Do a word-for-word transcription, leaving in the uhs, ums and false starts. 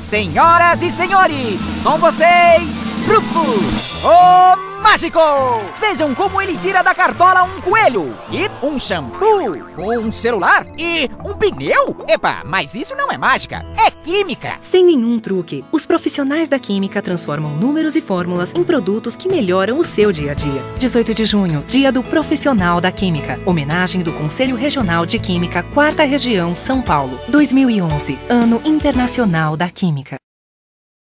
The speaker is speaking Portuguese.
Senhoras e senhores, com vocês, Rufus, o mágico! Vejam como ele tira da cartola um coelho, e um shampoo, um celular e um pneu. Epa, mas isso não é mágica, é química. Sem nenhum truque, os profissionais da química transformam números e fórmulas em produtos que melhoram o seu dia a dia. dezoito de junho, Dia do Profissional da Química. Homenagem do Conselho Regional de Química, quarta Região, São Paulo. dois mil e onze, Ano Internacional da Química.